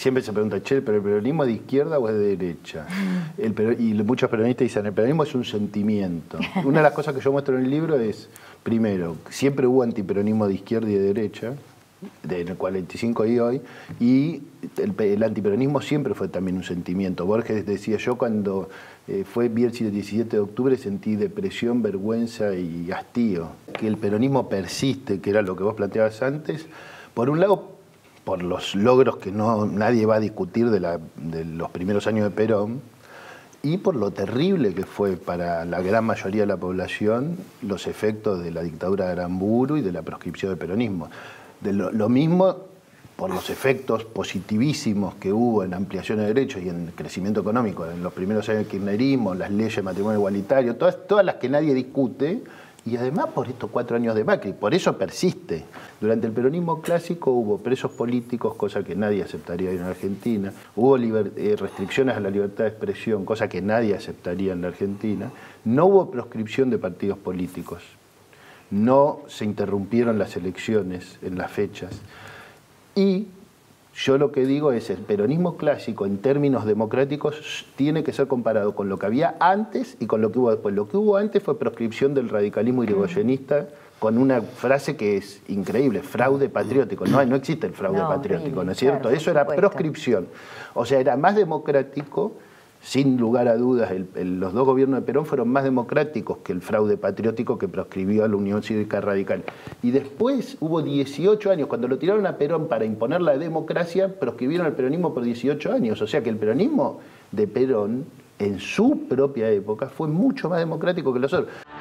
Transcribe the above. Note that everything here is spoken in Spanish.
siempre se pregunta, che, ¿pero el peronismo es de izquierda o es de derecha? Y muchos peronistas dicen, el peronismo es un sentimiento. Una de las cosas que yo muestro en el libro es, primero, siempre hubo antiperonismo de izquierda y de derecha, en el 45 y hoy, y el antiperonismo siempre fue también un sentimiento. Borges decía, yo cuando vi el 17 de octubre sentí depresión, vergüenza y hastío. Que el peronismo persiste, que era lo que vos planteabas antes, por un lado, por los logros que nadie va a discutir de los primeros años de Perón, y por lo terrible que fue para la gran mayoría de la población los efectos de la dictadura de Aramburu y de la proscripción del peronismo. Lo mismo por los efectos positivísimos que hubo en ampliación de derechos y en crecimiento económico en los primeros años del kirchnerismo, las leyes de matrimonio igualitario, todas las que nadie discute, y además por estos 4 años de Macri, por eso persiste. Durante el peronismo clásico hubo presos políticos, cosa que nadie aceptaría en Argentina, hubo restricciones a la libertad de expresión, cosa que nadie aceptaría en la Argentina, no hubo proscripción de partidos políticos, no se interrumpieron las elecciones en las fechas. Y yo lo que digo es, el peronismo clásico en términos democráticos tiene que ser comparado con lo que había antes y con lo que hubo después. Lo que hubo antes fue proscripción del radicalismo irigoyenista con una frase que es increíble, fraude patriótico. No existe el fraude patriótico, ¿no es cierto? Eso era proscripción. O sea, era más democrático. Sin lugar a dudas, los dos gobiernos de Perón fueron más democráticos que el fraude patriótico que proscribió a la Unión Cívica Radical. Y después hubo 18 años, cuando lo tiraron a Perón para imponer la democracia, proscribieron al peronismo por 18 años. O sea que el peronismo de Perón, en su propia época, fue mucho más democrático que los otros.